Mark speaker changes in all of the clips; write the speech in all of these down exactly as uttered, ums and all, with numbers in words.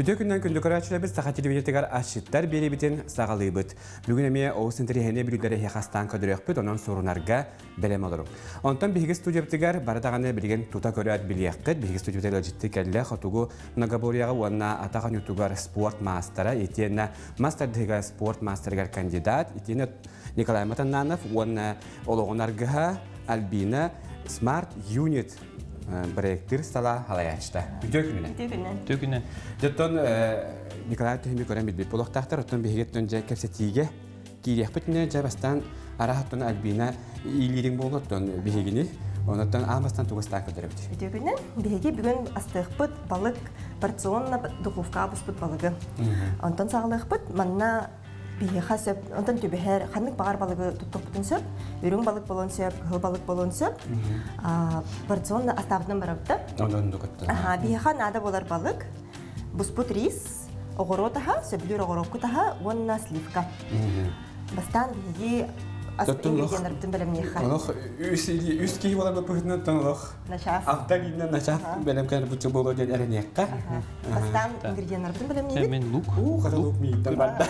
Speaker 1: Бүтө күннән күндө көрәчләбез саха телевизиятегәр ашыттар беребитен сагалыйбыт. Бүген эме оусын терехене билүләре хастан көдөрөкпүт, онон сорунарга белем алырым. Онтан биге студиябытыгар бардаганы билген тута көрәт билияккыт, биге студиябытыгар җитте кәллә хатугу многоборьяга уанна атаган ютугар спорт мастера, етена мастердыга спорт мастерга кандидат, етена Николай Матананов, уанна ологонарга Альбина Smart Unit проекттер стала халаячта. Төкүнен.
Speaker 2: Төкүнен.
Speaker 3: Төкүнен.
Speaker 1: Жеттон Николай Төһими көрәм бит булактактар, оттон бигеттен жа кепсетиге кирехпетне жабастан арахтон Альбина илирин болготтон бигини. Онотон алмастан тугастан көдөрөбүт.
Speaker 2: Төкүнен биге бүгүн астыгпыт балык порционна духовка буспут балыгы. Онтон сагалыгпыт манна биге хасып, онтон төбөһөр ханнык багар балыгы туттуппутун сөп, үрүң балык болон сөп, кыл балык болон сөп. А порционна астабынан барабыта.
Speaker 1: Онон дукатта.
Speaker 2: Аха, биге хан ада болар балык. Буспут рис, огоротаха, сөблүр огороккутаха, вонна сливка. Бастан биге ингредиенттер белем неха.
Speaker 1: Ох, үсили үски болар бупутнан тонлох.
Speaker 2: Начав.
Speaker 1: Автагинна начав белем кан бутчу боло ден эренекка.
Speaker 2: Бастан ингредиенттер белем неге.
Speaker 3: Мен лук.
Speaker 1: У, кара лук миттен барда.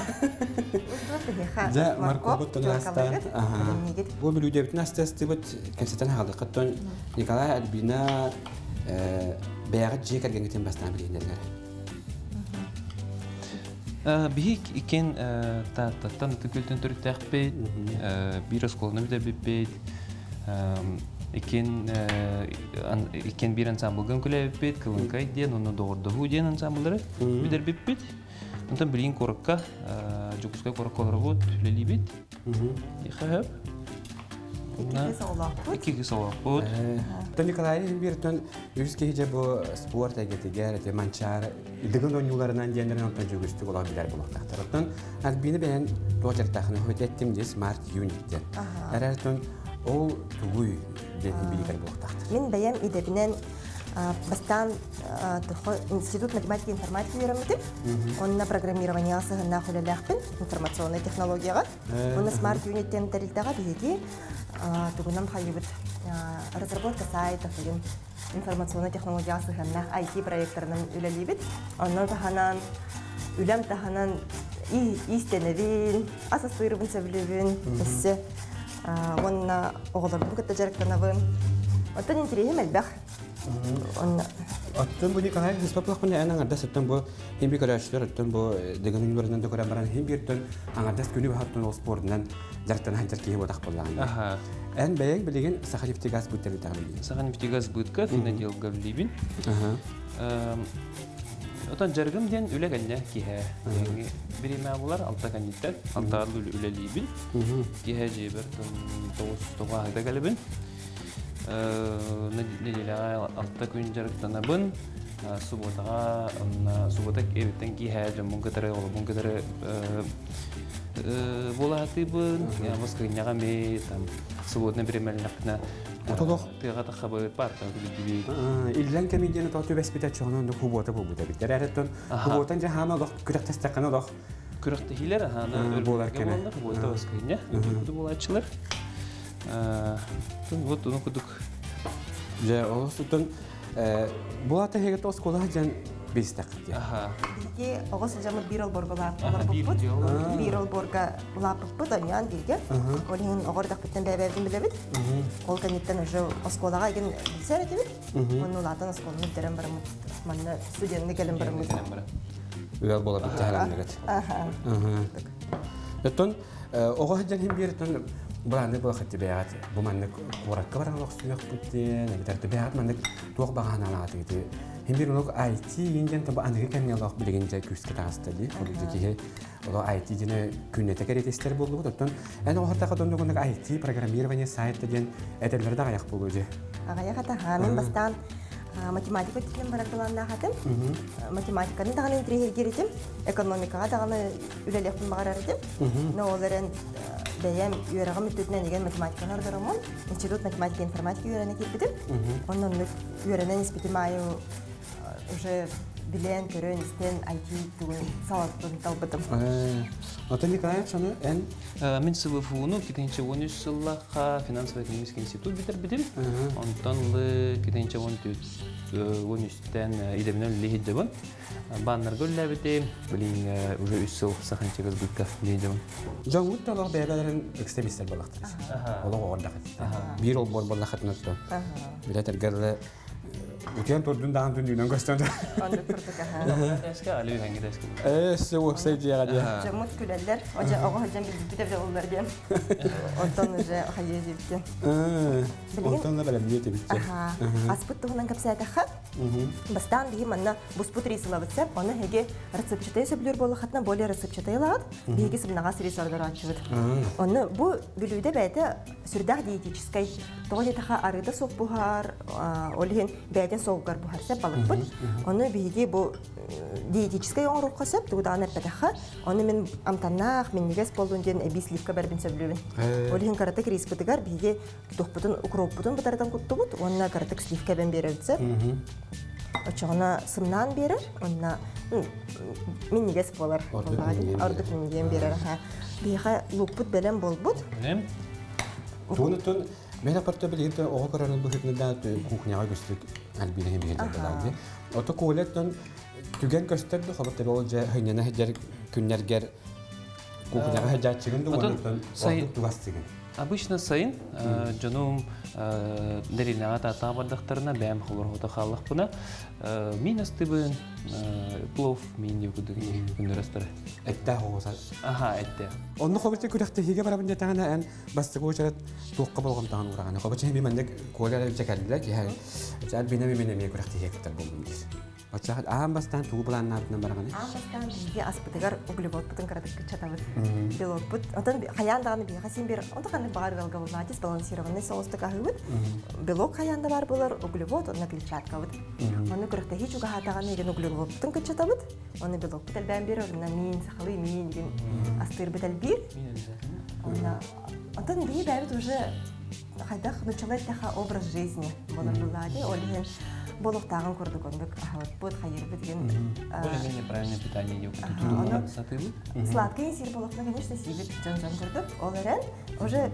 Speaker 2: За
Speaker 1: морковь тонласта. Ага. Бу билүдө бүтүн астасты бут кесетен халды. Каттон Николай Альбина э бягы жекерген кетен бастан билендергер.
Speaker 3: Бихик икен та таттан түкөлтөн төрүктәкпет, бир осколны биде биппет, икен икен бир ансамблгын күләбиппет, кылынкай ден, оны доғырдығы ден ансамблдары бидер биппет. Онтан билин коракка, жукускай кораккалары бот, лелибет, ихәп. Iki kişi olakut.
Speaker 1: Тон Николай биртон үскеге же бу спорт агетигер, те манчар, идеген oyunlarından diyenlerin ondan jogüstü olan biler bulактактар. Оттон Альбина бен дожертахны хөтеттим де Smart Unit'te. Әрәртон ол тугуй ден билигер булактактар.
Speaker 2: Мен бәям идебинен бастан институт математики и информатики үйрәнмәдем. Онна программирование асыгына хөләләхпен, информационный технологияга. Онна Smart Unit'тен тәрилтәгә биге тугунам хайбыт разработка сайтов деген информационный технология асыгына ай ти проектларынан үләлибет. Оннан таханан үләм таханан и истеневин, асастырыбын сөйлебин, эссе онна оголордун кытта жарыктанабын. Оттан интересем әлбәх.
Speaker 1: Оттон бу Николай Хиспаплахпын әнәң ардас оттон бу химби көрәчләр оттон бу деген юнверситетында көрәм баран химбиртон аңардас күнү бахаттан ол спортынан жарыктан хантер кие бодак булган.
Speaker 3: Аха.
Speaker 1: Ән бәйек билеген Саханефтегаз бүттәле тагын.
Speaker 3: Саханефтегаз бүтка финадел гавлибин. Аха. Отан жаргым ден үләгәннә киһә. Бириме булар алта кандидат, алта үләлибин. Киһә җибер тоғыз тоғыз да галибин. Неделя алты күн жарыктанабын. Субботага, суббота эбиттен киһә җомун кытыры, ул кытыры булатыбын. Я воскресеньега ме там субботны биремелнәкне.
Speaker 1: Отолох
Speaker 3: тыга та хабар парта диби.
Speaker 1: Иллән комедияны тату бәспитә чагынан да хубота бу бу бит. Әрәттән хуботан җаһама да күрәктәстәкәне да
Speaker 3: күрәктә хиләр аны
Speaker 1: булар кене.
Speaker 3: Хубота воскресенье. Бу булачылар. Тун вот уну кудук.
Speaker 1: Же олсутун э булата хегет оскола жан бистакт.
Speaker 3: Аха.
Speaker 2: Биге огыс жамы бир ел борголар. Бир ел борга лапып бутанян диге. Олин огордак битен бәбәдин билебит. Ол каниттен уже осколага ген сәре дибит. Моны латан осколны терем барам. Манна студентны келем барам.
Speaker 1: Үел була бит тәһәлләгәт. Аха. Аха. Оттон огыс жан хим биртен Бұраны бұл қытты бәғат, бұл мәнік ораққа баран оқсуяқ бүттен, әгітәрді бәғат мәнік туақ баған алады еді. Хембер ұлық ай ти енден табы анығы кәміне алақ білеген жай күскі тағысты дей. Олықты кейі ұлы ай ти дені күннеті кәретестер болды бұд. Оттан әні оғыртаға дондығындық ай ти программирование сайты ден әдерлері да аяқ болу де.
Speaker 2: Ағаяқ ата, мен бастан математика тікен барақыланда қатын. Математиканы тағаны интригер керетім, экономикаға тағаны үлелеқпін бағар әретім. Но оларын бәйәм үйерағым үттетінен деген математикалар дұрымын. Институт математика и информатика үйеріне кетпедім. Оның үйерінен іспетім айы уже билен көрөн истен ай ти тугун салаттын талбытым.
Speaker 1: Антон Николаев сону эн
Speaker 3: Мен СВФУну китенче он үч сыллаха финансово-экономический институт битер битим. Онтон лы китенче он үчтен идемнен лихидебен. Баннар гөлләбите, билин уже үч сыл саханчыгыз битка лихидебен.
Speaker 1: Жаңгут талар бәйләрен экстремисттер балактыр. Олар орда. Бир ол бор балахатнатты. Билетер гәрле Утен турдун даган дүнүнөн көстөндү.
Speaker 2: Аны турдук аха.
Speaker 3: Эске али хангидеске.
Speaker 1: Э, суу сейдига ди.
Speaker 2: Жамут күләлләр, ожа ага хаҗан билди дип уллар дигән. Онтон уже хәйе диптен.
Speaker 1: Э. Онтон да белем диете битте.
Speaker 2: Аха. Аспыт тугынан капсайта хат. Бастан ди манна буспут рисла битсә, аны һәге рецептчатай сөблөр болы хатна более рецептчатайлар. Биге сибнага сирисордар ачыбыт. Аны бу билүдә бәйдә сүрдәг диетической тогы таха арыда соп бухар, олген бәйдән соугар бухарса балык бит. Аны биге бу диетической оңрык касап тугдан әпәтәхә. Аны мен амтаннах мен нигез болдун ден әбисливка бер бин сөблүбен. Олген карата крис битгәр биге тохпутын укроп бутын бутардан куттубут. Онна карата сливка бен берәлсә. Очона сымнан берер, онна мен нигез болар. Ардык мен дигән берер ха. Биге лукпут белән болбут.
Speaker 3: Нем?
Speaker 1: Тунутун мен апарта билете ого каранын бухетнда кухняга көстүк албине бигелде балады. Ото колеттон түген көстөрдү хабарта болжа хыйнана хаҗар күннәргәр кухняга хаҗар чыгынды онтон саат тугастыгын.
Speaker 3: Обычно сайын жанум деринага тата бардактарына бәм хулар хота халлык буна минастыбын плов мен югуды күнөрөстөр.
Speaker 1: Этте хоза.
Speaker 3: Аха, этте.
Speaker 1: Онны хабарта күрәктә һиге барабын дәтәгәнә эн бастыгы учарат туққа болгон тагын ураганы. Хабарта һәм мендек коллар чәкәлдиләр ки һәр җәл бине менә мен күрәктә һиге китер булдым дис. Ача ам бастан тугы планны артына барганы.
Speaker 2: Ам бастан биге аспытыгар углевод бутын карадык чатабыз. Белок бут. Антон хаяндаганы биге хасин бер. Онда каны бар белга булнатис балансированный соуста кахыбыт. Белок хаянда бар булар, углевод, онна клетчатка бут. Аны күрәктә һич уга хатаганы ген углевод бутын чатабыз. Аны белок бутал бәм бер, онна мин сахалы мин ген астыр бутал бир. Онна Антон биге бәбит уже хайдах началась таха образ жизни. Булар булады, олен Болох тагын көрдүк ондук ахат бут хайыр битген.
Speaker 3: Более-менее правильное питание yok. Тутулуна сатылы.
Speaker 2: Сладкий сыр болохна, конечно, сибит жан-жан көрдүк. Оларен уже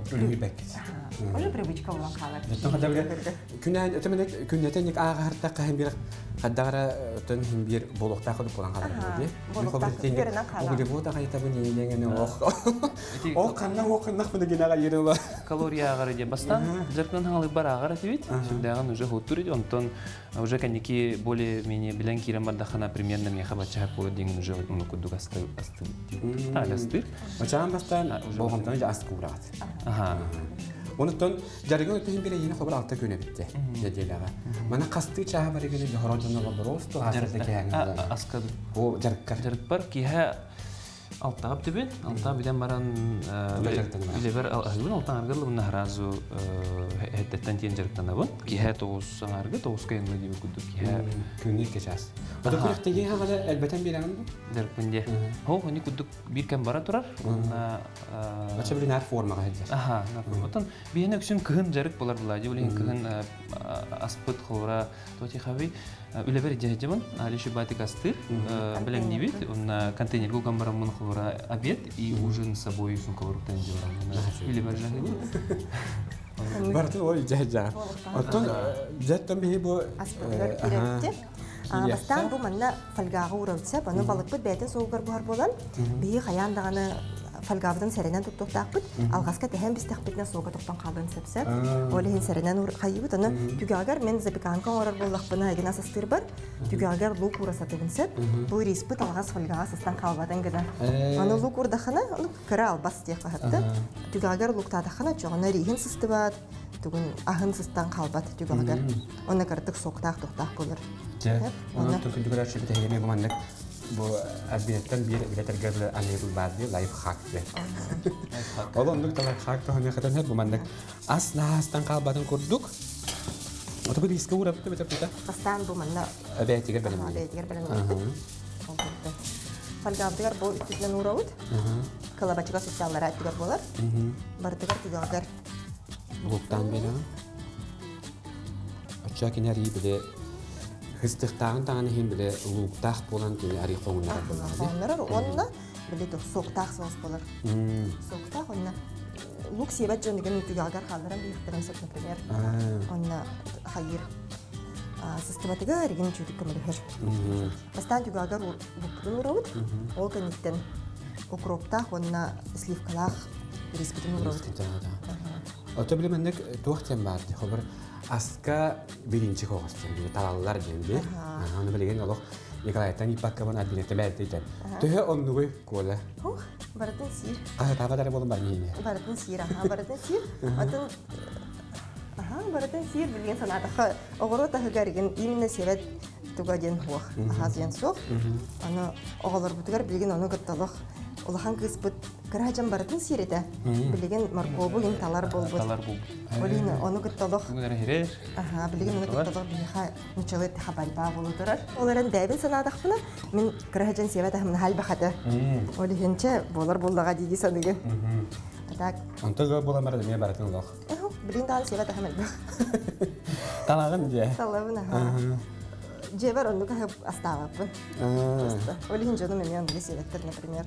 Speaker 2: уже привычка улан калар.
Speaker 1: Тохада бер күнән өтөмәдек күннәтен ник ага харта каһын бир хаддара төн хим бир болохта кылып булан калар ди.
Speaker 2: Болохта беренә калар.
Speaker 1: Угы бу да кайта бу нигене ох. Ох канна ох нах бу дигенага йөрү бар.
Speaker 3: Калория агары ди бастан зертнан халы бар агары дибит. Шундаган уже хутур ди онтон уже коньяки более-менее белен кирен бардахана примерно мне хабача по день уже ну куду гасты асты. Так асты.
Speaker 1: Мачан бастан болгомтан жа асты курат.
Speaker 3: Аха.
Speaker 1: Онтон жарыгын өтөйүн бере йene хабар алта күнө битти. Деделага. Мана касты чаа бар эген хорожоно просто асты кең.
Speaker 3: Аскад.
Speaker 1: О жарык
Speaker 3: жарык бар ки ха алтап дибин. Алтап биден баран билебер алгын алтан аргыл мына разу хеттен тен жарыктан абын. Ки ха тоғыз саңаргы тоғыз кайны дип күдүк ки ха
Speaker 1: күнү кечас. Ада күрәктәге хагада әлбәттән бирәм.
Speaker 3: Жарыкпынде. Хо, они күдүк бир кем бара турар. Мына
Speaker 1: ача билен ар формага һәҗәр.
Speaker 3: Аха, отон биене күсен кыгын жарык булар була. Дибелен кыгын аспыт хора тоти хави үлебер җәҗәбен алише батик асты белән нибит он контейнер гуган барамын хора обед и ужин с собой сумковыртан дибарам. Үлебер җәҗәбен.
Speaker 1: Бартын ой җәҗә. Отон җәттән бе бу
Speaker 2: аха. Бастан бу манна фальгага уралса, аны балык бит бәйтен соугар буар болан. Бии хаяндаганы фальгабдан сәренән туттактап, алгаска тәһәм бистәхбитнә соуга токтан калган сәпсәп. Олеһин сәренән ур хайыбыт аны түгәгәр мен запеканка орар буллак бына гына састыр бар. Түгәгәр лук урасаты бинсәп, бу респит алгас фальгага састан калбадан гына. Аны лук урдахана, аны кыра албас тия хатта. Түгәгәр лукта дахана чогына рихин сыстыбат. Түгүн ахын сыстан калбат түгәгәр. Аны картык соктак токтак булыр.
Speaker 1: Аны төкүн дүгәрәш бит әйеме булмандык. Бу әбиеттән бир билетергә анлый барды лайф хак ди. Олон дук талак хак тохны хатан һәр булмандык. Асна астан калбатын күрдүк. Ото бу дискә урап бит бит.
Speaker 2: Астан бу манна
Speaker 1: әбиеттәгә белән.
Speaker 2: Әбиеттәгә белән. Фальгабдыр бу үтүлән уравыт. Калабачка социаллар әйтүгә булар. Бардыгар түгәгәр.
Speaker 1: Луктан бирә. Ача кинәри биле Хыстықтағын тағаны хем біле луктақ болан кені ари қоңынлар болар.
Speaker 2: Қоңынлар, онына біле тұқ соқтақ соғыз болар. Соқтақ, онына лук себет жон деген үтігі ағар қалдыран бейіқтерін сөп, например. Онына хайыр сыстыбатыға әреген чүдік көмілі хөр. Бастан түгі ағар луктың ұрауыд, ол кәнеттен укроптақ, онына сливкалақ респетін ұрауыд.
Speaker 1: Ота білемендік туақтен барды. Хобыр аска бірінші қоғыстын, талалылар денді. Оны білеген олық Николайтан ипаққабын адбинетті бәрді ейтен. Түхе оннуғы қолы.
Speaker 2: Баратын сир.
Speaker 1: Қағы табадар болын бар нейіне?
Speaker 2: Баратын сир, аха, баратын сир. Атын, аха, баратын сир білген санатықы. Оғыру тағы кәрген именно себет туға ден хуақ. Аха, зен соқ. Аны оғылар бұтығар білген оны ғытталық. Улахан кыспыт кыражан баратын сиреде. Билеген моркову ин талар болбут.
Speaker 3: Талар болбут.
Speaker 2: Олин ону гытталык.
Speaker 3: Бүгін херер.
Speaker 2: Аха, билеген ону гытталык биха нучалет хабарба болу турар. Оларын дәбин санадакпына мен кыражан себета хам хал бахата. Олинче болар болдага диди саныгы. Так.
Speaker 1: Антага боламар деме баратын лох.
Speaker 2: Эхо, билин дал себета хам.
Speaker 1: Талагын же.
Speaker 2: Талагын аха. Джевер он ну-ка остава. Олин жону мен мен себеттер, например.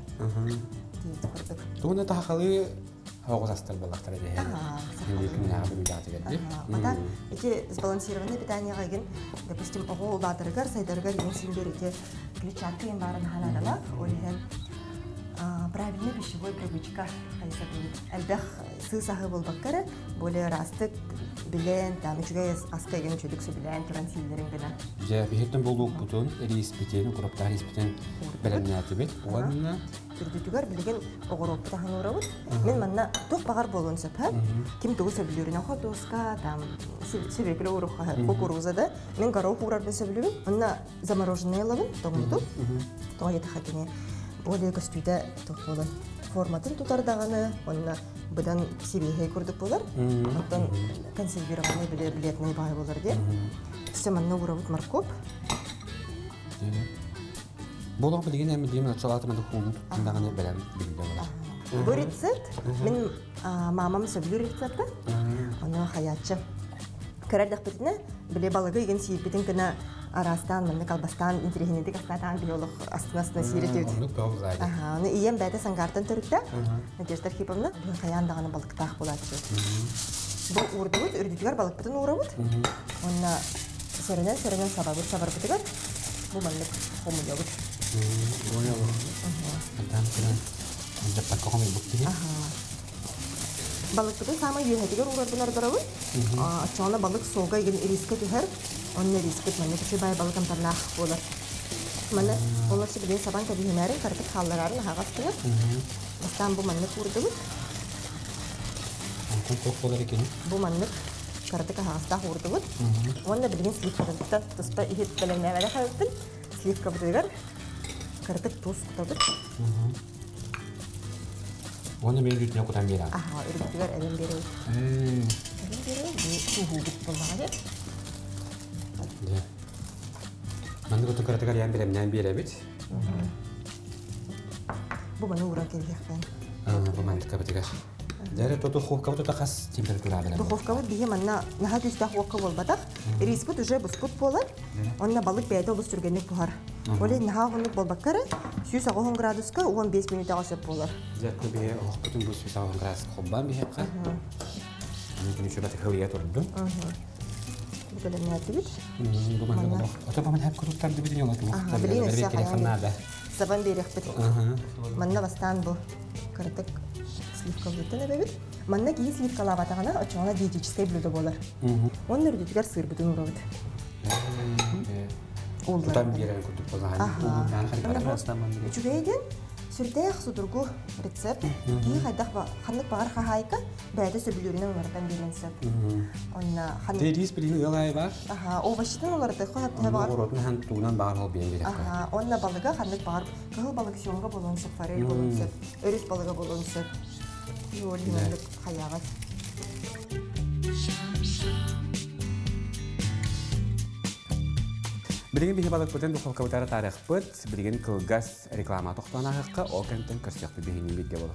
Speaker 1: Туна тахалы хаугастар балактар де. Ликин набы даты гәде.
Speaker 2: Ата эти сбалансированное питание гаген, допустим, огол батыргар, сайдаргар ен синдерите клетчатка ен барын ханадала, олин правильная пищевая привычка. Әлбәх сысахы болбаккара, более растык билен, там үчүгә аскайган чөдүк су билен, трансилдерин гына.
Speaker 1: Же бехеттен болук бутун, рис битен, кураптар рис битен белемнәте бит. Онна
Speaker 2: түрдүтүгөр билген огороп тахын урабыт. Мен манна тох багар болон сапа. Ким тугу сөбүлөрүнө хотоска, там себекле уруха, кукурузада. Мен горох урарбын сөбүлүм. Онна замороженный лавын, томуту. Тоя тахатыне. Более костюда тохолон. Форматын тутардаганы, онна бұдан себейхей көрдік болар. Оттан консервированный біле билетный бай болар де. Семанны урабыт моркоп.
Speaker 1: Болуq bilген әмі деймін, шалатымады құлын тұттындағаны бәлем білді болар.
Speaker 2: Бұл рецепт, мен мамам сөбілі рецепті, оны хаятчы. Көрәлдік бітіне, біле балығы еген сейіппетін күні арастан, мұнды қалбастан, интерегенедік астатан биолог астына-астына сейретеуді.
Speaker 1: Оны тоғы зайды.
Speaker 2: Оны иен бәді саңғартын түрікті, Надеждар Хиповна, бұл қаяндағаны балықтақ болады. Бұл ұрдығыд, үрдетігер балық бітін ұрабыд. Оны сөрінен, сөрінен сабабыд, сабар бітігер, бұл мәлік қомыл өбід.
Speaker 1: Оны өбід. Әдам күнен, әндеп баққа қомыл бұқты.
Speaker 2: Balık bütün sama yönetiyor uğradılar darabı. Açığına balık soğuğa ilgin riske tüher. Onun riske tüher. Çünkü bay balık amtarlar olur. Mana onlar şimdi saban tabi hümerin karıp hallararın hağastınır. Bastan bu manlık vurduğu.
Speaker 1: Anton çok olur iken.
Speaker 2: Bu manlık karıp hağasta vurduğu. Onda bilgin slip karıpta tuspa ihit belenmeye vere karıptın. Slip kapıdılar. Karıp tuz kutadır. Onu ben yüzüne kutan bir an. Aha, üretiyor evin biri. Evin biri bu suhu bitbolmalı. Ben de bu tukar tukar yan birimden bir evet. Bu bana uğrak edecek ben. Bu bana tukar tukar. Dere to духовка вот такас температура белән. Духовка вот бие манна наһа төстә хуакка булбатак. Рискут уже бускут болар. Онна балык бәйдә бу сүргәнлек булар. Оле наһа гынлык булбаккара yüz on градуска on beş минут ашып булар. Зәккә бие хукутын бу yüz on градус хоббан бие хакка. Аны күнү чөбәт хәвия торды. Bu kadar ne yaptık? Bu manna. Ata baman hep kurutlar da biliyor musun? Aha, biliyorsun ya. Zaman bir yakıt. Manna bastan bu. Karıtık sливка бутына бебит. Манна ки сливка лаватагана очона диетическое блюдо болар. Он нөрдүтгөр сыр бутун урабыт. Улдан берен кутуп болган. Аны характарастаман. Чүгейден сүрдэх судургу рецепт. Ки хайдах ханлык багар хахайка бәдә сөбүлүрүнөн улардан беренсеп. Онна хан Дерис билин ялай бар. Аха, овощтан уларда хап табар. Оротун хан тугунан багар хол берен. Аха, онна балыга ханлык багар. Кыл балык шонга болонсып, форель болонсып, өрүс балыга болонсып. Юлдинлек хаягат. Билген бихи балык бүтен духовка бутара тарих бут, билген кылгас реклама тоқтана хаққа о кентен көрсөктү бихинин битке болот.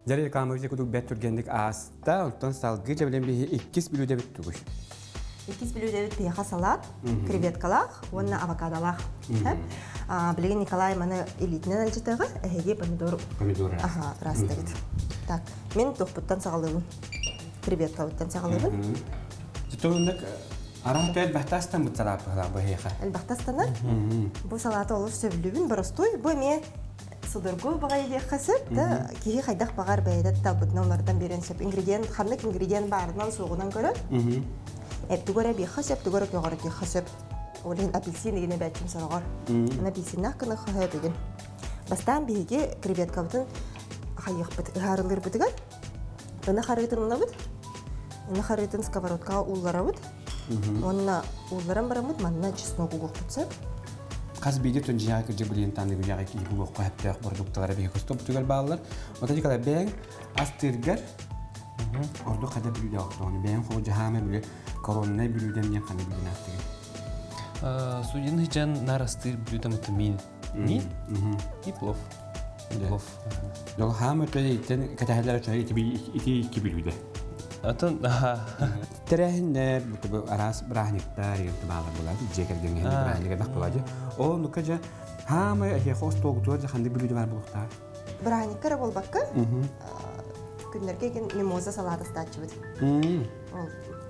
Speaker 1: Жарый камывыжы кудук бәт түргендік аста, онтан салғы жабылен бейі иккис білуде біт түгіш.
Speaker 2: иккис билүүдэбит пиха салат, креветкалах, онна авокадолах. Билеген Николай маны элитнен алжытыгы, эһеге помидор.
Speaker 1: Помидор.
Speaker 2: Ага, растырыт. Так, мен тохпуттан сагалыбын. Креветка буттан сагалыбын.
Speaker 1: Титондак арахтайт бахтастан бут салат бахла бахеха.
Speaker 2: Эл бахтастана? Бу салаты олуш сөбүлүбүн боростой, бу ме судургу багай дехасып да кихи хайдах багар бәйдәт табытны олардан берен сөп ингредиент, ханнык ингредиент барынан соғынан көрө. Эптугора бихасып, эптугора көгөрө кихасып. Олен апельсин дегене бәчим сарагар. Ана апельсиннах кына хая деген. Бастан биге креветка бутын хайык бит, харылыр битгән. Ана харытын уна бит. Ана харытын сковородка уллара бит. Онна улларан барамыт, манна чеснок угук бутса.
Speaker 1: Қаз биде төнжиға кірже білген таңды күжаға кейі бұл оққа әптіғ продуктылары бейі көсті бұтығар бағылар. Ота жекала бәң астыргар орду қада білуді оқтығыны. Бәң қоғы жағаме білі коронна білуден мен қаны білген ақтығы.
Speaker 3: Судин хичан нар астыр білуді мұты мен. Мен? И плов. Плов.
Speaker 1: Жол хам өтеді еттен кәтәхелер өтеді ити екі білуді.
Speaker 3: Атын, аха.
Speaker 1: Терәһиннәр, бу арас брахниктар, янты багы булады, җекерген генә брахниктар бак булады. О, ну кәҗә, һәм я хост тогтур җанды билүде бар булыктар.
Speaker 2: Брахниктар булбакка. Күннәргә ген мимоза салаты стачыбыз. Ол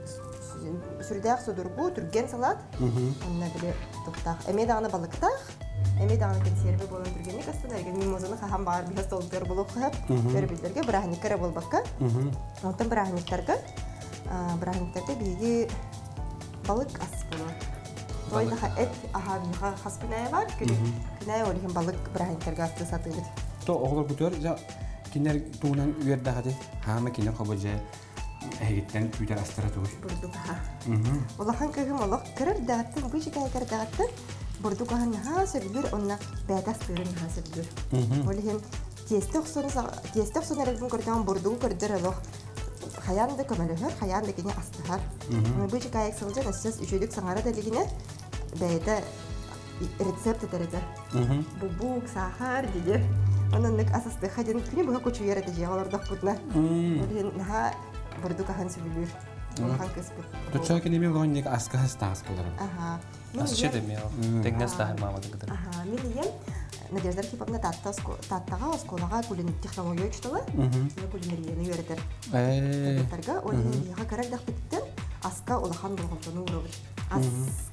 Speaker 2: сүрдәк судургу түрген салат. Онна биле токтак. Эме дагы балыктак. Эме дагы консерве болон түргенне кастына ген мимозаны хам бар бихас толтыр булып хап. Бер битләргә брахниктар булбакка. Онтан брахниктарга брахниктарга биге балык ас булат. Тойда эт аха бига хаспинае бар. Кинае олген балык брахниктарга асты сатылды.
Speaker 1: То оглор бутөр жа кинер туунан үердә хәде. Хама кинер хабыҗа әйттән күтәр астыра тугыш.
Speaker 2: Бурдука. Улахан кегем олак керер дәгәттен бу җигә кер дәгәттен. Бурдука һәм сөбүр онна бәдәс төрен хәсәбүр. Олген тестек сорса тестек сонарыгын көрдән бурдук көрдер алох. Хаянда көмөлөһөр, хаянда кине астыгар. Бу җигә эксәлҗә сез үчөдүк саңара дәлегенә бәйдә рецепт тәрәдә. Бу бук сахар диде. Оннан ник асасты хәдин күне бу көчү ярады җыгаларда путна. Олген ха бурдука һәм сөбүр. Улахан кыспыт.
Speaker 1: Туча кине мен гонник аска хастас булар.
Speaker 2: Ага.
Speaker 3: Асчы демел. Тегнәстә мама дигәдер.
Speaker 2: Ага, мен ем Надежда Архиповна таттага осколага кулинарий технология учтала. Я кулинарияны өйрәтер.
Speaker 1: Э.
Speaker 2: Тарга олига карагдак биттен аска улахан болгончону урабыт. Ас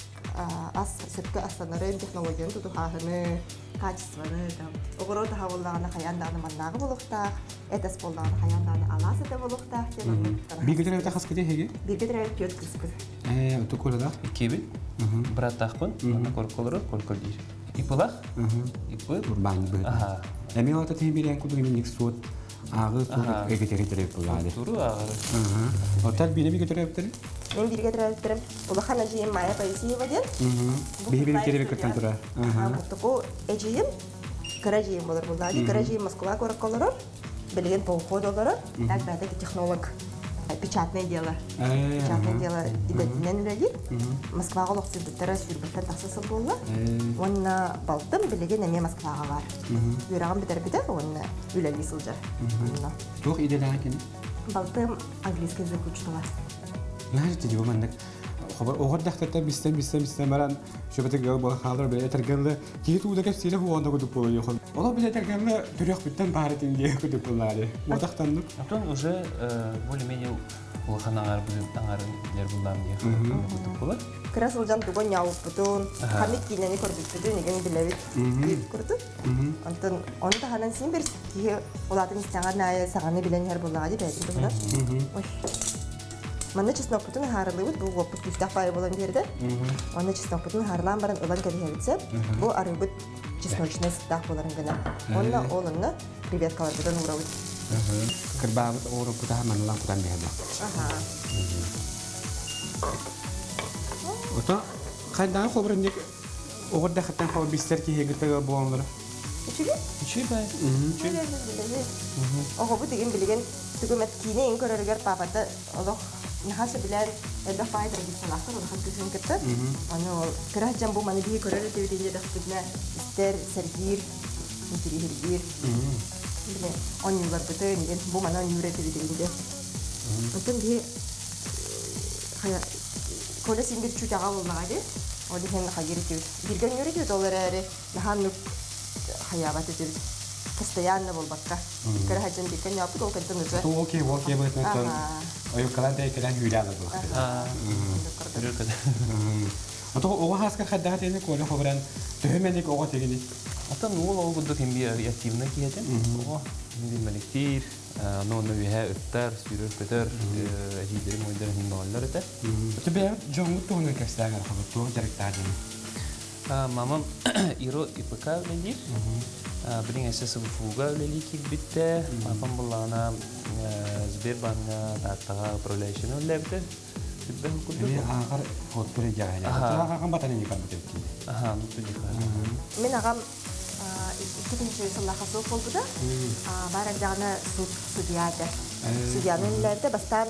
Speaker 2: ас сөткә астанары технологияны туту хагыны, качествоны там. Огоро та хавыллаганы хаянданы маннагы булыкта, этес боллаганы хаянданы аласы да булыкта.
Speaker 1: Бигедер өтә хаскыды һеге?
Speaker 2: Бигедер пьет кыскы.
Speaker 1: Э, тукулада.
Speaker 3: Икебит. Брат тахпын, аны корколор, коркол дир. Ипылах? Ипы
Speaker 1: Урбан бит.
Speaker 3: Аха.
Speaker 1: Эми ата тибирен кудугы миник сот агы туру эгетере булады.
Speaker 3: Туру агы.
Speaker 1: Аха. Отал бине бигедер өптер?
Speaker 2: Мен бирге тирәлтерем. Улахан аҗыем мая пайсие баден.
Speaker 1: Биһи бине кереп кеттен тура.
Speaker 2: Аха. Бутуку эҗием караҗыем булыр булады. Караҗыем Москва корколор. Белген полходолары. Так бәдә технолог. Печатное дело. Печатное дело идетнен ләди. Москвага лохсыз диттәре сүрбәттән тасысы булды. Онна балтым билеген эме Москвага бар. Юрагым битәр битәр, онна үләли сылҗа. Онна.
Speaker 1: Тух иделәр икән.
Speaker 2: Балтым английский язык учтыла.
Speaker 1: Нәҗи дип мәндәк. Хабар огыр дәхтәтә бистән бистән бистән баран шөбәтә гәү бал халыр белә тәргәнле. Кит уда кеп силе хуанда күтүп булый. Ола белә тәргәнле төрәк биттән бары тиңге күтүп булады. Мотактандык.
Speaker 3: Антон уже более-менее улаханагар бүлеп таңарын нер булдам дия. Күтүп булат.
Speaker 2: Красылҗан туган яуып бутун. Хамит кинәне күрдек бит, нигән биләбит. Күрдү? Антон онда ханан син бер ки улатын истәгән саганы белән һәр булады бәйдә булат. Ой. Мана чеснок бутун харылыбыт бу гопут кифтах бай болан берде. Аны чеснок бутун харлан баран улан кәлһәлсә, бу арыбыт чесночный стах боларын гына. Онна олынны креветкалар белән урабыт.
Speaker 1: Ага. Кырбабыт орып бута манлан кутан бәһәдә.
Speaker 2: Ага.
Speaker 1: Ота кайдан хобрындык огырда хаттан хабар бистер ки һегетә булганлар.
Speaker 2: Ичиге?
Speaker 3: Ичи бай.
Speaker 2: Ичи. Ого бу деген билген түгәмәт кине ин көрәргә папата олох нахасы белән элдә файда дип ул хәткәсен китте. Аны кырачан бу маны бии көрәр дип дигәндә дәхтенә истер сәргир интерьер. Bile on yıllar biter niye bu mana üretildiğinde. Bakın bir hayal kola sindir çocuğa olmadı. O da hem hayır ediyor. Bir gün yürüdü dolar eri. Daha nuk hayabat ediyor. Постоянно бол бакка. Кара хаҗын дикән япып ул көнтен үзе.
Speaker 1: То окей, окей бит нәтен. Ой, калан дә калан юлялы бу.
Speaker 3: Аа. Үркәд.
Speaker 1: Ото ого хаска хадда тәне кола хобран. Төһмәник ого тегени.
Speaker 3: Atan ул олгыды кем би активны кияден. Ого, мин мәлектир, но но виһә өттәр, сүрер көтер, әҗидер мойдер һиннәлләр итә.
Speaker 1: Төбә җоңгы тоны кәстәгәр хабы то директордин.
Speaker 3: А мамам иро ИПК лендир. Бринг эсэс фуга лелики битте. Папам булана Сбербанка таттага управляющий лебте. Тибен куду.
Speaker 1: Мен агар хотпур яга. Тага кам батаны никам битти.
Speaker 3: Аха, ну туди хана.
Speaker 2: Мен агам ikkinchi yıllarda soğuk oldu da barajlarına судьяда. Судьянın ileride bastan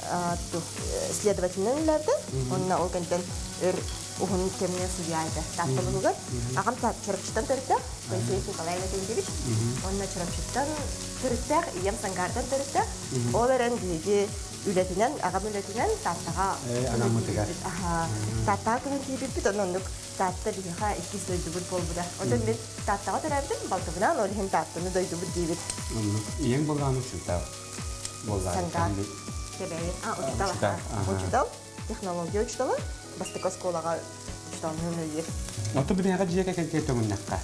Speaker 2: следовательnin ileride. Onunla o günden uhun kemine судьяydı. Tatlılığı. Ağam çırpıştan törükte. Köyteysi kalayla tendirik. Onunla çırpıştan törükte. İyem sangardan törükte. Oların diye ületinden, ağam ületinden tatlığa.
Speaker 1: Anamı tıgar.
Speaker 2: Tatlığa kılın tibirdi. Onunla tatlı bir ha ikisi doydu bir pol bu da. Ondan ben tatlığa törerdim. Baltıgınan onu hem tatlını doydu bir dibir.
Speaker 1: İyem bolganı çıktı. Bolganı.
Speaker 2: Sangar. Tebeyin. Aa, uçtalı. Uçtalı. Технология uçtalı. Bastık skolaga uçtalı nöyer.
Speaker 1: Otu bir yaga jiyeke kelke tomunakka.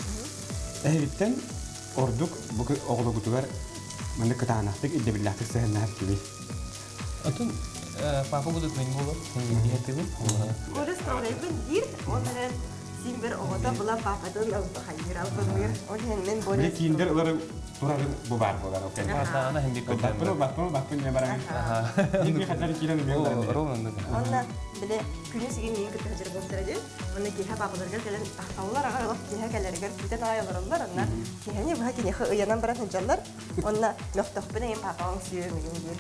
Speaker 1: Ehitten orduk bu oğlu gutugar mende katanaktık idde billahtık sehenler gibi.
Speaker 3: Atun papa budut men olur. Niyeti bu.
Speaker 2: Orası problem değil. Onların simber oğda bula papadan hayır almıyor. Onun men böyle.
Speaker 1: Ne kinder olarak turarı bu var bu var okey.
Speaker 3: Batana hem bir
Speaker 1: Bak bunu bak bunu bak bunu yaparak. Hindi kadar kiran bir
Speaker 3: O roman da.
Speaker 2: Onda bile günü sigin neyin kötü hacır bozdurucu. Onda kiha babalar gelen ahtalar agar bak kiha keller gel bir de ayalar onlar onlar. Kiha ne bu hakini uyanan bırak hacırlar. Onda nokta bile en papağan suyu milyon değil.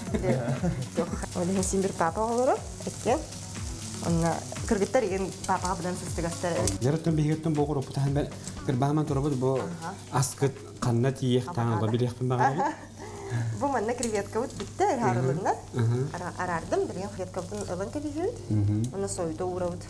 Speaker 2: Yok. Onda simber papa olur. Ekken. Onda kırgıtlar en papa bilen sesli göster.
Speaker 1: Yaratın bir yaratın bu grubu tahan ben kırbaman turabı bu askıt kanat yiyek tanıdı bir yakın bakalım.
Speaker 2: Bu manna krevetka ut bitti haralığına. Arardım bir yan krevetka'nın alan keliyor. Onu soydu uğradı.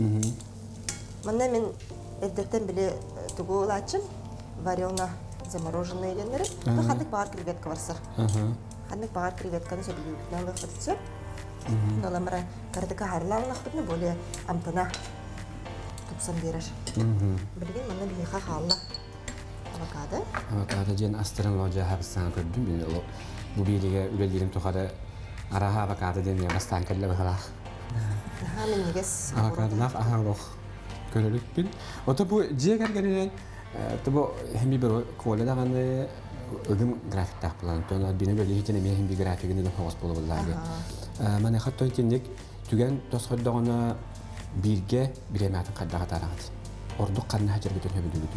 Speaker 2: Manna men eddetten bile tuğul açım. Variyona zamorоженные yenleri. Bu hadik bağır krevetka varsa. Hadik bağır krevetkanı söylüyor. Nalı fıtsı. Nalamara kardika harlanlıq bitne böyle amtana topsan verir. Bilgin manna bir yıka halla. Avokado.
Speaker 1: Avokado jen astran loja habsan gördüm ben o bu biliye ülelerim tohada araha avokado demeye bastan kelle bakalım.
Speaker 2: Ha men niges.
Speaker 1: Avokado nak aha loh körülük bin. O da bu ciğer gelen tabu hem bir kola da bende ödüm grafik tapılan. Sonra beni böyle hiç ne hem bir grafikini de hoş bulurlar. Mana hatta tindik tügen tosqadağına birge birematın qaddağa tarağıdı. Ordu qanna hajar götür hebedülüdü.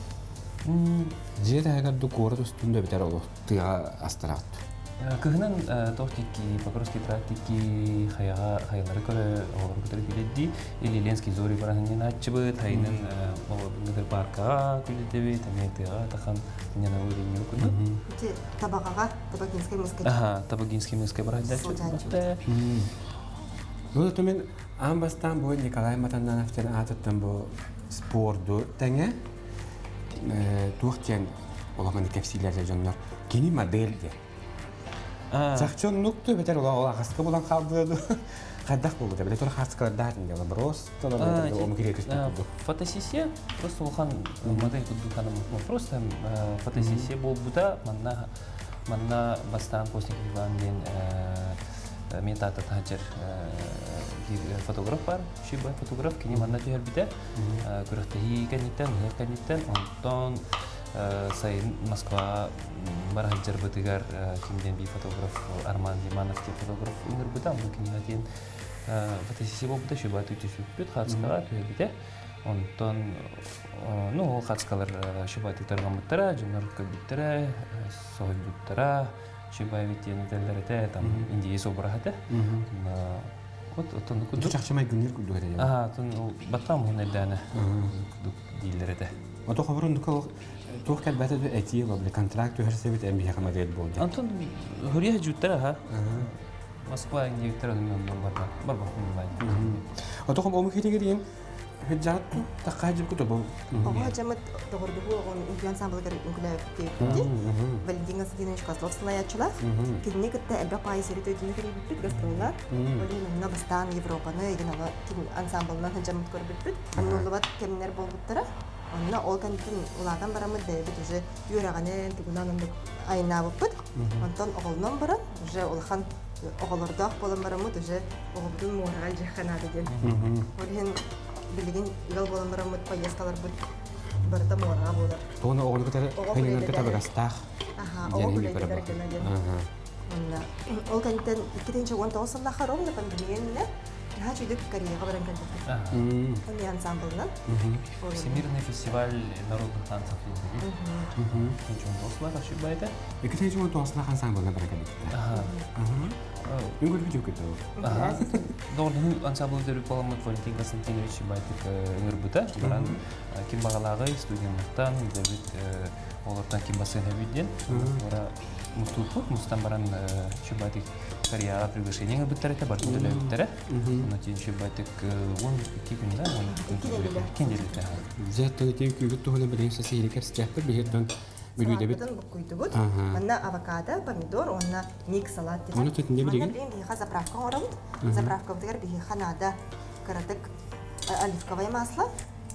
Speaker 1: Jeda agar du kora üstünde biter o tığa astrat.
Speaker 3: Kıhınan tohtiki, pakroski tratiki, hayağa, hayaları göre oğlan götür biledi. Eli lenski zori barahanyan açıbı, tayının götür parka biledi, tamam tığa, takan yana uğrayın yokudu.
Speaker 2: Tabakağa, tabakinski miski.
Speaker 3: Aha, tabakinski miski barahada açıbı.
Speaker 1: Bu da men ambastan bu Nikolay Matandan aften atıttan bu spordu tenge. Tuğçen olamani tefsirlerle canlar. Kini modeldi. Sakçon nokta beter ola ola haska bulan kaldı. Kaddak buldu. Böyle sonra haskalar dağıtın diyorlar. Bros. Sonra o mu gerekiyor işte.
Speaker 3: Фотосессия просто улхан модель куду канам. Просто фотосессия был буда манна манна бастан постник иванген метата таджер фотограф бар. Шиба фотограф кини манна тюher биде. Күрәхтәһи каниттан, һәр каниттан онтон sayın Moskva barahajjar batigar kimden bir fotoğraf Arman Limanov diye fotoğraf ünür bu da mümkün yadin fotosesi bu da şu batı tüsü bir hatskalar bir de ondan no hatskalar şu batı targamıtlara cümler kabittere soğuk bittere şu bayvit yeni derler de tam indiye sobrahate ot otan kudu
Speaker 1: Çakçamay günler kudu hele.
Speaker 3: Aha tun batam hunedane kudu dilleri de
Speaker 1: Ото хабарын дукал тух калбата ду эти лобли контракт херсе бит эми хама дел болды.
Speaker 3: Антон хөрия жуттара ха. Москва директор мен барба. Барба онлайн.
Speaker 1: Ото хам ом хитигерин хеджат тахажиб кутубу.
Speaker 2: Ого жамат тогордугу он ансамбль гэр инклеп тепти. Валдингас динеш касловсная ячла. Кидник та эбга пайсери то динек бит гастролла. Олин на бастан Европаны игнала кин ансамбльна жамат көрбүт. Онлубат кемнер болбуттара. Онна ол кантин уладан барамы дэбит уже юраганы тугунанындык айна буппут. Антон оголнон бара уже олхан оголордак болон барамы уже оголдун морал жаханады ден. Олин билген ил болон барамы поездкалар бут барда морга болар.
Speaker 1: Тоны оголу кетер хенер кетер гастах.
Speaker 2: Аха, оголу кетер генаден. Онна ол кантин икинчи он тоғызынчы ровно пандемияне я хочу идти в Корею, говорят, как это. Он ансамбль, да?
Speaker 3: Всемирный фестиваль народных танцев. Ничего не дослал, ошибаете?
Speaker 1: И как ничего не дослал ансамбль на баракалите? Ага. Не говорю, что это.
Speaker 3: Ага. Doğrudan ансамбльдер Паламут Валентин Константинович байтык ыңырбыта. Баран ким багалагы студенттан, дебит олардан ким басын хабиден. Ора муступут, мустан баран шибайтык Кореяга приглашение ыңырбыттар это бар төлөбүттөр. Но тин шибайтык он iki gün да, iki gün да.
Speaker 1: Зәттә тек күгә төгеле белән сәсәйли кәпсәп бирдән. Билүдә бит.
Speaker 2: Манна авокадо, помидор, онна ник салат.
Speaker 1: Моны тетне билеген.
Speaker 2: Манна бин биха заправка орам. Заправка бутер биха надо каратык оливковое масло.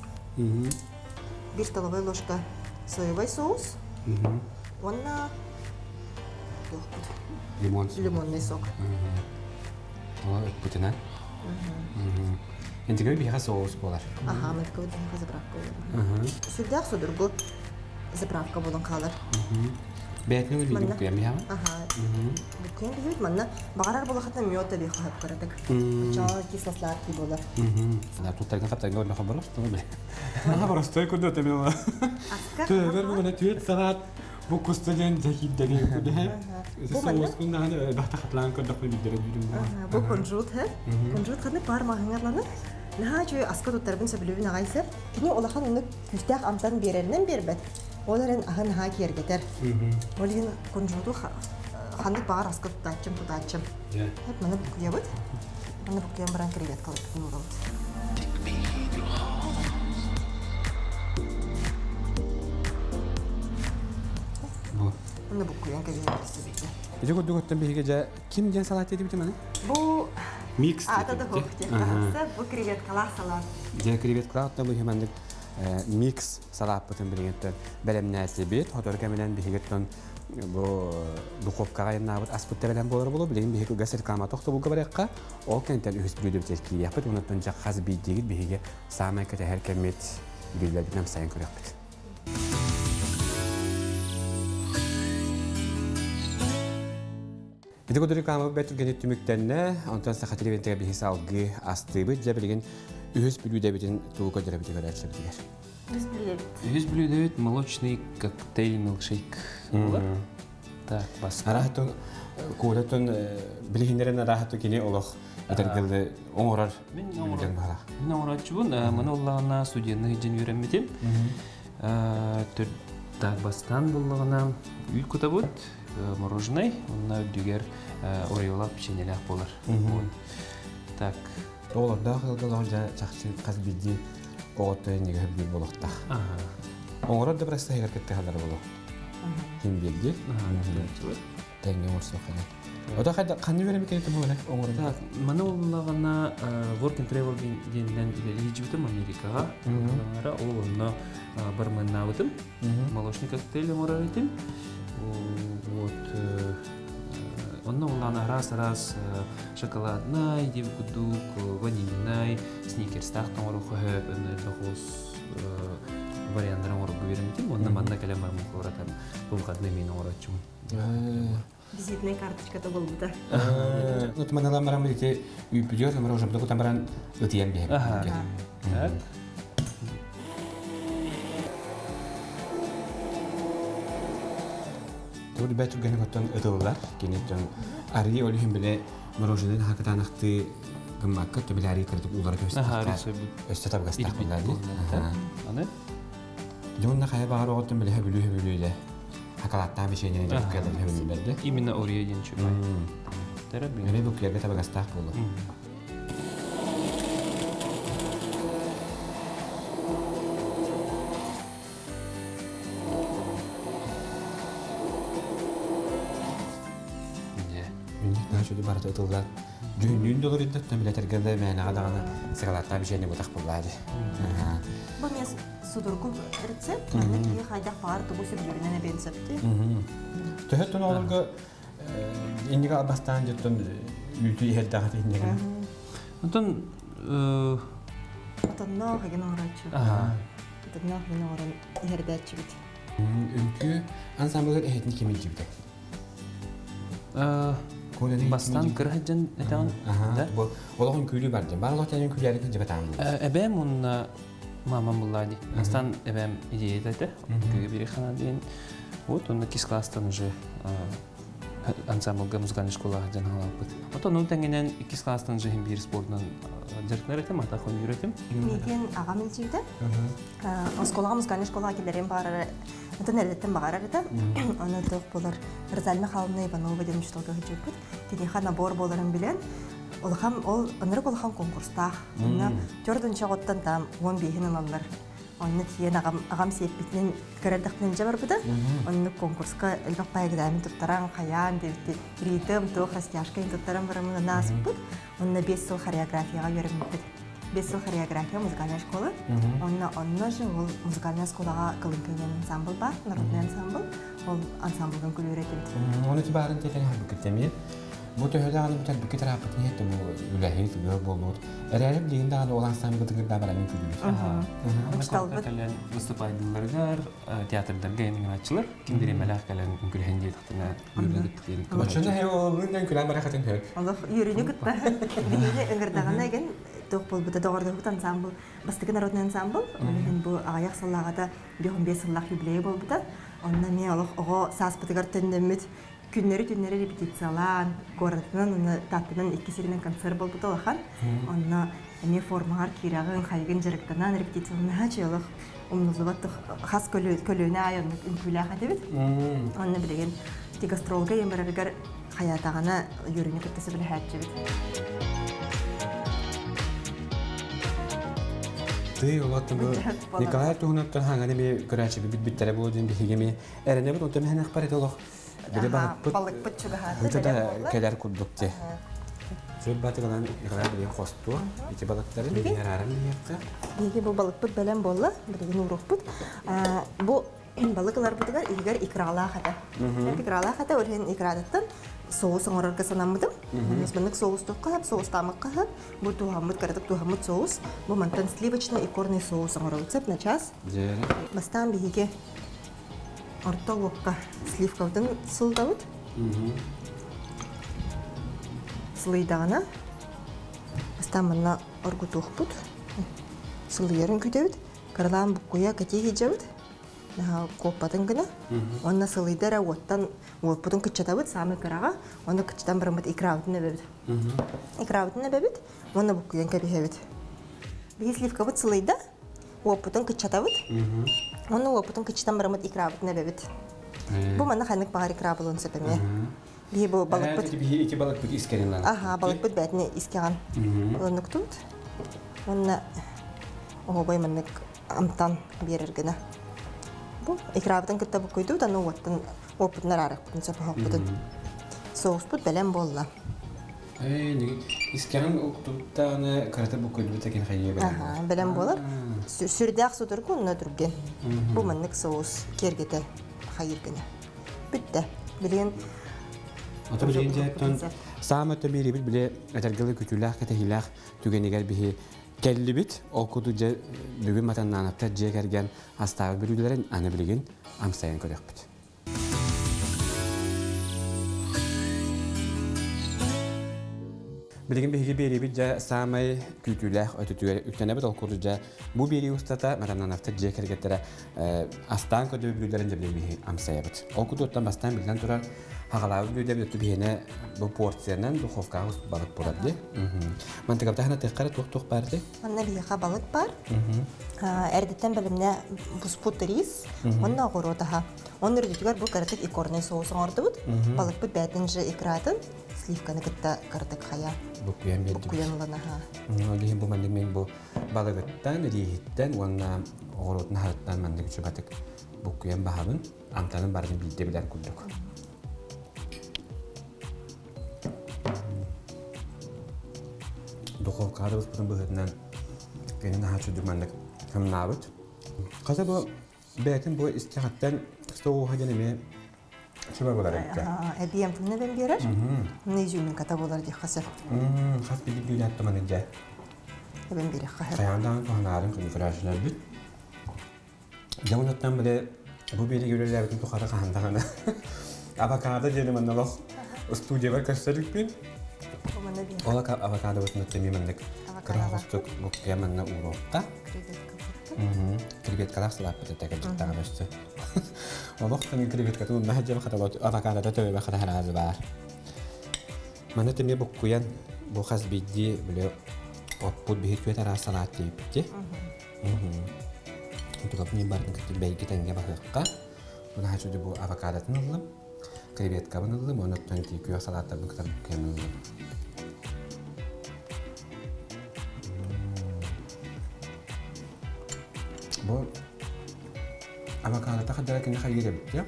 Speaker 2: Bir столовая ложка соевый соус. Онна
Speaker 1: лимон.
Speaker 2: Лимонный сок.
Speaker 1: Ала бутена. Интеграль биха соус болар.
Speaker 2: Ага, мы такой биха заправка. Сюда судургу заправка болон калар.
Speaker 1: Бәтне үле бик куям яма.
Speaker 2: Ага. Битен бит манна багарар булахатна мёта би хап каратык. Чаа кислосларки болар.
Speaker 1: Ана туттарга каптан гөрнө хабарс тумы. Ана барастай кудо темела.
Speaker 2: Аска.
Speaker 1: Төвөр менә түет сагат бу кустаген жахиддәге кудо.
Speaker 2: Бу манна
Speaker 1: кунда аны бахта хатлан кудо бидер бирүм.
Speaker 2: Бу конжут һә. Конжут хәне пар махыңарланы. Нәһә аска туттарбын сәбилүн агайсыр. Кини олахан уны күстәк амтан берернән бербәт. Оларын ахан ха кергетер. Олин конжуту ханды багар аска тутачым тутачым. Хәп моны куябыт. Моны куям баран кревет калып нурым.
Speaker 1: Бу.
Speaker 2: Моны бу куян кревет сибите.
Speaker 1: Иде кодду коттан биге жа ким ден салат эди бит менә?
Speaker 2: Бу
Speaker 1: Микс.
Speaker 2: ата да хохте. Аса бу кревет кала салат.
Speaker 1: Жа кревет калатта бу хемендик микс салат бутын билгеттен белемнәсе бит хоторга менен бигеттен бу духовкага янабыт аспытта белән болар булу билген биге гасер кама тохты булга баракка ол кентен үз бүлүп терки япыт унуттан жак хаз бит дигит биге самай кете һәр кемет билбә битем сайын көрәпт. Биде көдөрү кама бетү генет түмүктәнне антан сахатри бентеге биге салгы астыбы жа билген үз бүлүдә битен туу көдөрү бите көрәчеп дигәр.
Speaker 2: Үз бүлүп.
Speaker 3: Үз бүлүдә молочный коктейль милкшейк. Так, бас.
Speaker 1: Арахтон кулатон билгендерен арахты кине олох атыргылды оңорар.
Speaker 3: Мен оңорар. Мен оңорачыбын. Мына уллагына студентны җен йөрәммедем. Э, төр так бастан буллагына үй көтәбут, мороженое, онна дүгәр ореола печеньеләр булар. Так.
Speaker 1: Оларда хылгылар жа чакчы каз бидди оты неге бир болокта. Ага. Оңорар да просто хәйгәр кетте халар боло. Ага. Ким билди? Ага. Тәңгә морсы хәле. Ода хәдә каны берем икән тә булак оңорар.
Speaker 3: Так, моны уллагына work and travel дигәндән илеҗибем Америкага. Ара олны бер меңнән үтем. Молочный коктейль оңорар итем. Вот он уллана раз-раз шоколадный, дивгудук, ванильный, сникерс тахтан оруху хэп, тахус варианттарын оруху беремдим. Онна манда калемар мукоратан булгадны мен орачым.
Speaker 2: Визитная карточка то был да.
Speaker 1: Ну то манала марам дите үй пидёр, мы уже потом баран утиян бе.
Speaker 3: Ага. Так.
Speaker 1: Тут бәтү гәне готтан ыдыллар, кенеттен ари олихим беле мороженое хакатан ахты гыммакка төбеләри кертеп улар көстә.
Speaker 3: Ага, рисой бу.
Speaker 1: Өстә табгастар булды.
Speaker 3: Аны?
Speaker 1: Донна хая багар оғыттын біле хөбілі хөбілі хакалаттан бешенені де бүккелер хөбілі.
Speaker 3: Именно ория ден чүбай.
Speaker 1: Өре бүккелерге табағастақ болу. Şöyle barata atıldılar. Düğünlüğün dolur edip de bile tergelde meyana kadağına sıkılatta bir şeyini bu tak buldu.
Speaker 2: Bu mes sudurgu resept, ki haydak bağır da bu sebürüne ne benzepti.
Speaker 1: Töhöttün olurgu indiga abastan jöttün yütü ihel dağıtı indiga.
Speaker 3: Ondan
Speaker 2: Otan no hagen oraçı. Otan no hagen oran iherdetçi bit.
Speaker 1: Önkü ansambılır ehetini kimin cibde?
Speaker 3: Bastan kırhacın etan
Speaker 1: da. Bu olağan külü vardı. Bana loktanın külleri kince batam.
Speaker 3: Ebem onun mamam bulladi. Bastan ebem ideyi dedi. Köy biri kanadın. Вот он кис класстан уже ансамблга музыкальная школа жан халапыт. Вот он теңенен кис класстан же бир спортнан жертнер этем ата хон юретем.
Speaker 2: Меген ага милжиде. Школага музыкальная школага келерем бар. Это нердеттен багарар эте. Аны ток болар. Разальма халны Иванова дем штолга хичепет. Тиниха набор боларын билен. Ол хам ол ынрык ол хам конкурста. Мына төрдүн чаготтан там он бехинен алар. Онны тиен агам агам сеппитнен кырдыктын жабар буда. Онны конкурска элбак пайгдамын туттаран каян депти. Ритм то хастяшка туттаран барамын нас бут. Онны бес жыл хореографияга берембит. бес жыл хореография музыкальная школа. Онны онны же ол музыкальная школага кылынкенен ансамбль бар, народный ансамбль. Ол ансамбльден күлөретет.
Speaker 1: Оны тибарын тетен хабыкытемет. Bu töhödağını bu tədbiki tərapətini etdi bu üləhir, gör bolur. Ərəli biliyində ağlı olan sami qıdıqırda bələmin külüyür.
Speaker 3: Uçtalbıt. Vыступайдылардар, театрдарга емін açılır. Kimdir emelək gələn külhen deyildiktinə yürüne gittiklerini.
Speaker 1: Başında hep oğlundan külen bırakatın hök.
Speaker 2: Allah yürüne gitti. Biyeli öngürdağına egen тоқ бол бұда доғырдығыт ансамбл, бастығы народный ансамбл. Bu ағаяқ саллаға да он бес сыллақ юбилей бол бұда. Онна мен олық оғы сас бұтығар түндемет. Күннері түннері репетициялан, городынан, оны тапынан екі серінің концерт бол бұда олақан. Онна әме формағар кейрағын, қайғын жырықтынан репетициялан әче олық ұмнызылаттық қас көліне айын үнкілі аға дебет. Онна білеген тек астролға ембірарығар қаятағана үйіріне күттесі білі әтчі бет.
Speaker 1: Ты олаттың бұл Николай Тухнаттан хаңаны ме көрәші бит-биттері болдың бігеме әріне бұд, онты мән ақпар еді олық.
Speaker 2: Балық бұт жүгіғаты.
Speaker 1: Өті да кәлер күрдікте. Сөйт баты қалан Николай білген қосту. Еті балықтары білген әрарым білген.
Speaker 2: Еге бұл балық бұт бәлем болы, білген ұруқ бұт. Бұл балықылар бұтығар егер икрала қады. Икрала қады өрген икрадаттан соус оңырырға санамыдым. Өзбінік соус тұққап, соус тамық қағып. Бұл туғамыд, қарадық туғамыд соус. Бұл мантан сливочный и корный соус оңырылцеп на час. Бастан бейге орта лопқа сливкавдың сылдауыд. Сылыйдағына. Бастан мұнна орғы тұқпұд. Сылыерін күдеуід. Қаралан бұққуя кәтегі жауыд. Коппатын гына. Онна сылыйдара оттан оппутун кычатабыт самы кырага. Онна кычатан барамыт икраутын эбебит. Икраутын эбебит. Онна букуян кәбихебит. Биги сливкабыт сылыйда оппутун кычатабыт. Онна оппутун кычатан барамыт икраутын эбебит. Бу мана ханнык багар икрабылын сөпеме. Биги бу балыкпыт.
Speaker 1: Биги ики балыкпыт искеринлан.
Speaker 2: Аха, балыкпыт бәтіне искеган. Онна ктут. Онна оғобай маннык амтан берер гына. Икрабытын кітті бұл көйді, одан оғыттын опытынар арық бұтын сөпі хоқпытын. Соғыс бұт бәлем болла.
Speaker 1: Искерін оқтуттағыны қараты бұл көйді бұт әкен қайы бәлем болла?
Speaker 2: Бәлем болар. Сүрді ақ сұдырғы онына түрген. Бұл мұнық соғыс кергеті қайыргіні. Бүтті. Білген...
Speaker 1: Оты білген жәйттен сағым өтті бері біл біле әтергілі күтіләқ кәтәхиләқ түгенегер бігі Келли bit, okudu bugün matandan aptar je kergen hastagı bürülerin anı bilgin amsayan körek bit. Bilgin bihi biri bir ja samay kültürler ötütüler üktene bir olkurca bu biri ustata maramdan hafta jeker getere astan kodu bilgilerin de bihi amsayabıt. Okuduktan bastan bilden durar hagalar bilgiler de bihine bu porsiyonan duhovka balık buradı. Mantıkta hana tekrar tok tok bardı.
Speaker 2: Anna biha balık var. Erditten bölümne busput riz. Onna gorotaha. Onlar dütügar bu karatık ikorne soğusun orada bud. Balık bu betince ikratın. Sливканы кытта кырдык хая.
Speaker 1: Bu kuyan belli.
Speaker 2: Bu kuyanlana ha.
Speaker 1: Olihin bu mandık men bu balıgıttan rihitten ona oğrutun harattan mandık çubatık bu kuyan bahabın amtanın barını bilde bilen kulduk. Dokov kadavuz bunun bıhırından benim daha çözdük mandık hem nabıt. Kasa bu betin bu istihattan soğuğa gelmeye şöyle olarak da.
Speaker 2: Ediyem bunu ben birer. Ne yüzünün kata bolar diye hasar.
Speaker 1: Hmm, has bilip dünyada manınca.
Speaker 2: Ben birer kahır.
Speaker 1: Kayandan tohanarın konferanslar bit. Jamunattan bile bu biri görürler bütün tukarı kahandağına. Avokado diyelim anne bak. Stüdyo var gösterdik bin. Ola kap avokado batını temimandık. Kırağıstık bu kıyamanına uğrukta. Kribet kadar salap bile tekrar cidden baştı. Oğluktan kribet katı daha cebe kadar avokado da tövbe kadar razı var. Mana temi bu kuyan bu khas biddi bile oput bihit kuya tara salat deyip ki. Untuk apa ni barang kecil bayi kita yang bahkan, pun hasil bu avokado nullam, kribet kawan nullam, mana tuan ti kuya salat tapi kita bukan nullam. Bu avokado tak ada lagi nak kaya ya.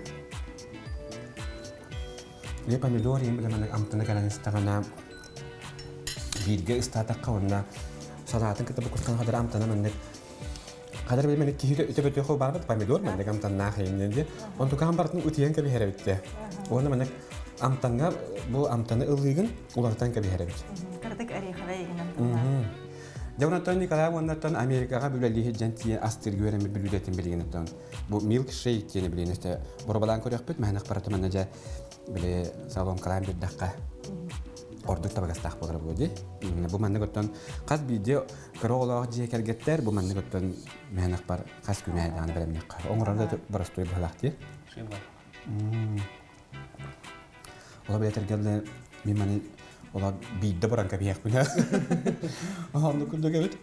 Speaker 1: Ini pomidor yang bila mana amtana kalau istana birge istata kawanna salatın kita bukan kadar amtana mana kadar bir mana kihide öte öte xo barbat pomidor mana amtana nahiyinde untuk kambartın utiyen kabi herabitte. Ona mana amtana bu amtana ılgın ulardan kabi herabit.
Speaker 2: Kardık araya havaya gelen.
Speaker 1: Javnatan Nikolay onlardan Amerika'ya böyle lihi gentiye astır göremi bilüdetin bilginetton. Bu milkshake diye bilin işte. Burabalan koyak bit mahnak paratman naja böyle salon kalan bir dakika. Orduk tabakastak bolar budi. Bu manne gotton qaz video krolog jeker getter bu manne gotton mahnak par qaz günay dany bilen yak. Oňrarda barastoy balaqti.
Speaker 3: Şey var.
Speaker 1: Ola beter gelde bir mani ola bidde baranka bir yak bile. Anlı kunduk evet.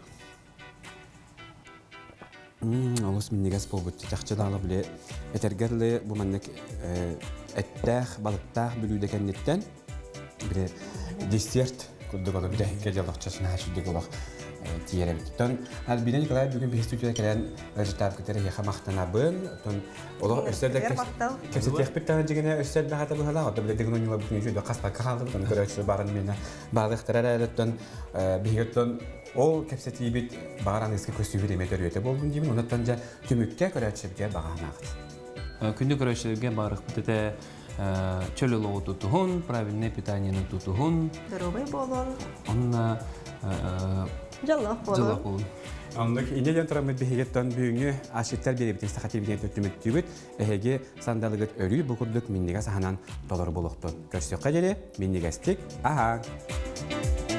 Speaker 1: Hmm, alus minni gas pobut taxça dağla bile etergerle bu mannek ettah balıktah bülüde kennetten bir dessert kunduk ola bile gejalaqçasına haşudik olaq tiyere bitton. Hal bilen Nikolay bugün bir stüdyoda gelen vejetar kitleri yaxa maqtanabın. Ton ola öserdek kepset yaxpit tane jigene öserd bahata bu hala da bile degun oynuyor bütün jüde qaspa qaldı ton görüşü barın mena bağlıqtara ton bihotton o kepseti bit bağıran eski kostümü demeter öte boldun dimin ondan ja tümükke görüşüge bağanaqt.
Speaker 3: Күнде көрәшергә барып бите чөлөлөгө тутугун, правильный питаниены тутугун.
Speaker 2: Здоровый болон.
Speaker 3: Онна
Speaker 2: Жаллах болон.
Speaker 3: Жаллах болон.
Speaker 1: Anlık inelyen tramit bihigetten büyüğünü aşıklar beri bitin sakati bilen tötümüt tübüt ehege sandalıgıt örüyü bukurduk minniga sahanan dolar buluktun. Köstük kaceli, minnigastik, aha.